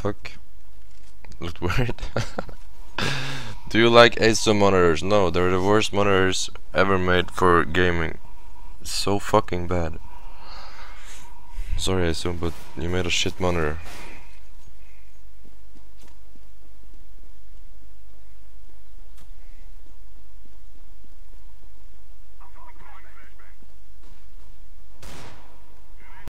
fuck? Looked weird. Do you like Eizo monitors? No, they're the worst monitors ever made for gaming. So fucking bad. Sorry Eizo, but you made a shit monitor.